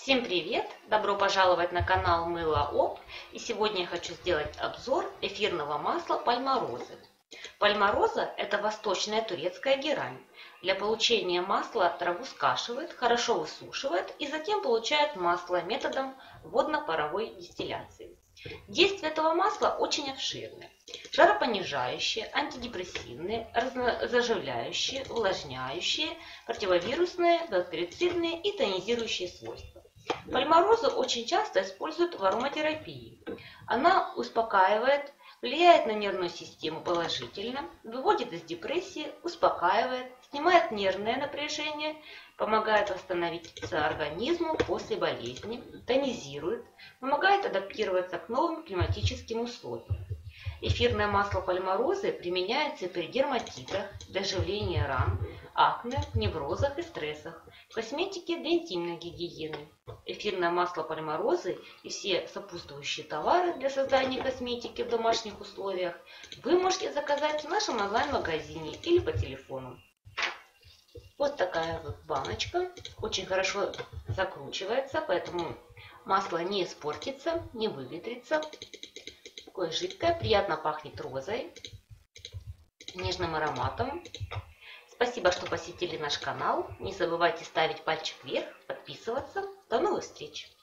Всем привет! Добро пожаловать на канал Мыло Оп. И сегодня я хочу сделать обзор эфирного масла Пальмарозы. Пальмароза – это восточная турецкая герань. Для получения масла траву скашивают, хорошо высушивают и затем получают масло методом водно-паровой дистилляции. Действие этого масла очень обширное. Жаропонижающие, антидепрессивные, заживляющие, увлажняющие, противовирусные, бактерицидные и тонизирующие свойства. Пальмарозу очень часто используют в ароматерапии. Она успокаивает, влияет на нервную систему положительно, выводит из депрессии, успокаивает, снимает нервное напряжение, помогает восстановиться организму после болезни, тонизирует, помогает адаптироваться к новым климатическим условиям. Эфирное масло пальмарозы применяется при дерматитах, для заживления ран, акне, неврозах и стрессах, в косметике для интимной гигиены. Эфирное масло пальмарозы и все сопутствующие товары для создания косметики в домашних условиях вы можете заказать в нашем онлайн-магазине или по телефону. Вот такая вот баночка, очень хорошо закручивается, поэтому масло не испортится, не выветрится. Такое жидкое, приятно пахнет розой, нежным ароматом. Спасибо, что посетили наш канал. Не забывайте ставить пальчик вверх, подписываться. До новых встреч!